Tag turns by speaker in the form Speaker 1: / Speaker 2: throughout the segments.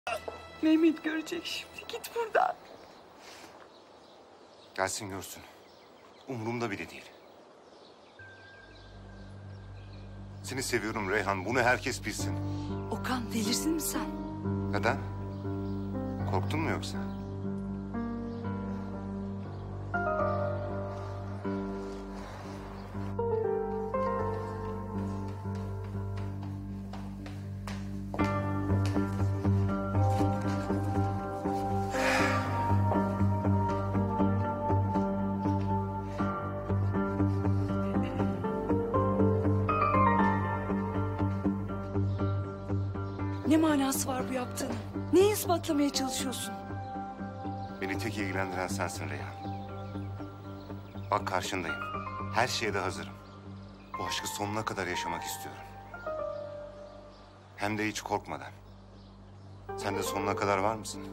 Speaker 1: Mehmet görecek şimdi. Git buradan.
Speaker 2: Gelsin görsün. Umurumda bile değil. Seni seviyorum Reyhan. Bunu herkes bilsin.
Speaker 1: Okan delirdin mi sen?
Speaker 2: Neden? Korktun mu yoksa?
Speaker 1: Ne manası var bu yaptığının? Neyi ispatlamaya çalışıyorsun?
Speaker 2: Beni tek ilgilendiren sensin Reyhan. Bak karşındayım. Her şeye de hazırım. Bu aşkı sonuna kadar yaşamak istiyorum. Hem de hiç korkmadan. Sen de sonuna kadar var mısın?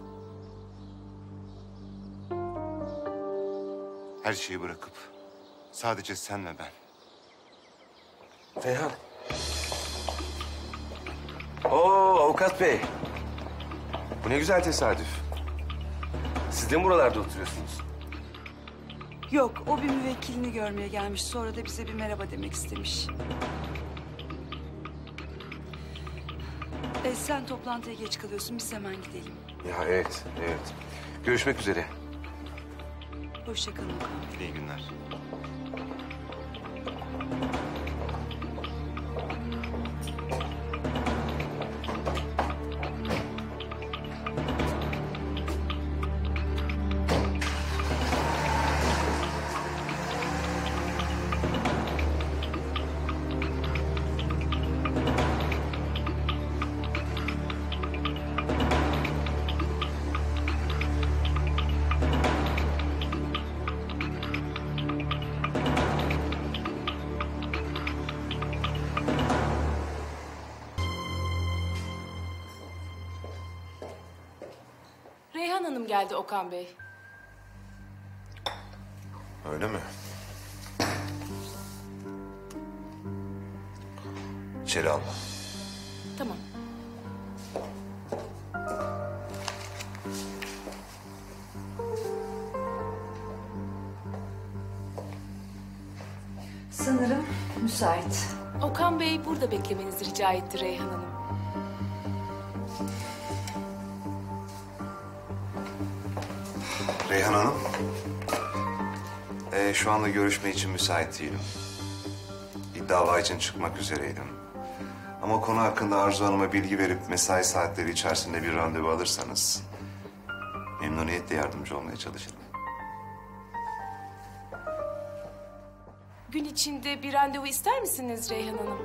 Speaker 2: Her şeyi bırakıp sadece sen ve ben.
Speaker 3: Reyhan. Oo, avukat bey. Bu ne güzel tesadüf. Siz de mi buralarda oturuyorsunuz?
Speaker 1: Yok, o bir müvekkilini görmeye gelmiş. Sonra da bize bir merhaba demek istemiş. Sen toplantıya geç kalıyorsun. Biz hemen gidelim.
Speaker 3: Ya evet, evet. Görüşmek üzere.
Speaker 1: Hoşça kalın Okan.
Speaker 2: İyi günler.
Speaker 4: Reyhan Hanım geldi Okan Bey.
Speaker 3: Öyle mi? İçeri alma.
Speaker 4: Tamam.
Speaker 1: Sanırım müsait.
Speaker 4: Okan Bey burada beklemenizi rica etti Reyhan Hanım.
Speaker 2: Reyhan Hanım. Şu anda görüşme için müsait değilim. Bir dava için çıkmak üzereydim. Ama konu hakkında Arzu Hanım'a bilgi verip mesai saatleri içerisinde bir randevu alırsanız memnuniyetle yardımcı olmaya çalışırım.
Speaker 4: Gün içinde bir randevu ister misiniz Reyhan Hanım?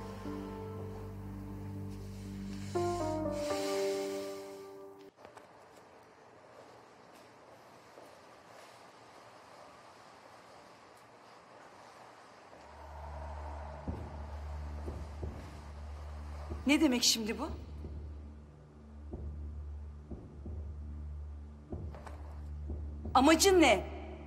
Speaker 1: Ne demek şimdi bu? Amacın ne?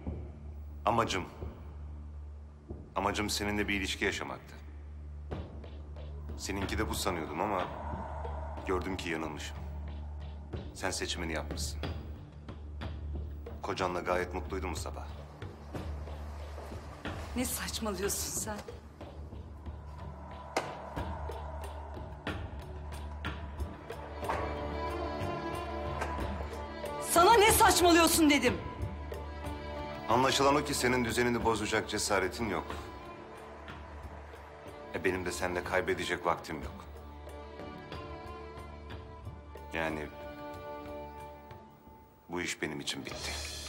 Speaker 2: Amacım seninle bir ilişki yaşamaktı. Seninki de bu sanıyordum ama gördüm ki yanılmışım. Sen seçimini yapmışsın. Kocanla gayet mutluydun mu sabah?
Speaker 1: Ne saçmalıyorsun sen? Sana ne saçmalıyorsun dedim.
Speaker 2: Anlaşılan o ki senin düzenini bozacak cesaretin yok. Benim de seninle kaybedecek vaktim yok. Yani bu iş benim için bitti.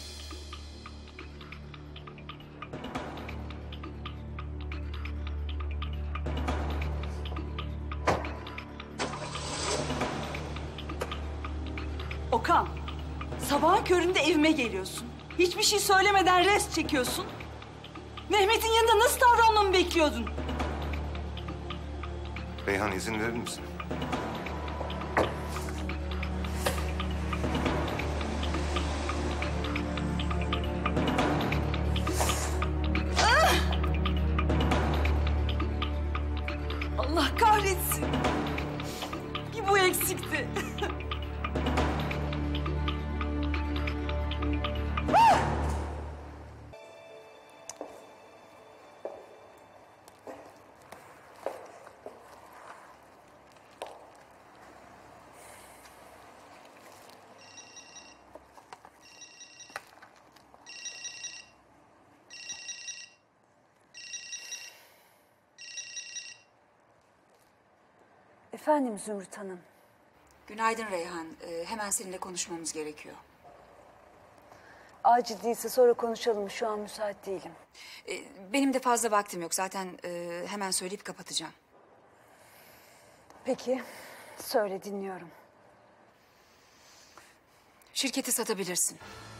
Speaker 1: Okan, sabahın köründe evime geliyorsun. Hiçbir şey söylemeden rest çekiyorsun. Mehmet'in yanında nasıl davranmamı bekliyordun?
Speaker 2: Reyhan izin verir misin?
Speaker 1: Allah kahretsin. Bir bu eksikti.
Speaker 5: Efendim Zümrüt Hanım.
Speaker 6: Günaydın Reyhan. Hemen seninle konuşmamız gerekiyor.
Speaker 5: Acil değilse sonra konuşalım. Şu an müsait değilim.
Speaker 6: Benim de fazla vaktim yok. Zaten hemen söyleyip kapatacağım.
Speaker 5: Peki. Söyle, dinliyorum.
Speaker 6: Şirketi satabilirsin.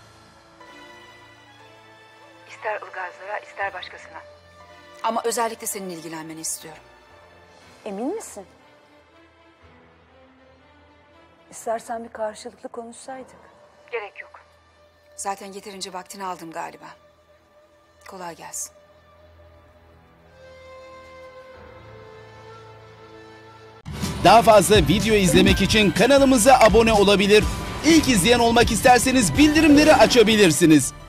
Speaker 5: İster Ilgazlara, ister başkasına.
Speaker 6: Ama özellikle senin ilgilenmeni istiyorum.
Speaker 5: Emin misin? İstersen bir karşılıklı konuşsaydık. Gerek yok.
Speaker 6: Zaten yeterince vaktini aldım galiba. Kolay gelsin.
Speaker 7: Daha fazla video izlemek için kanalımıza abone olabilir. İlk izleyen olmak isterseniz bildirimleri açabilirsiniz.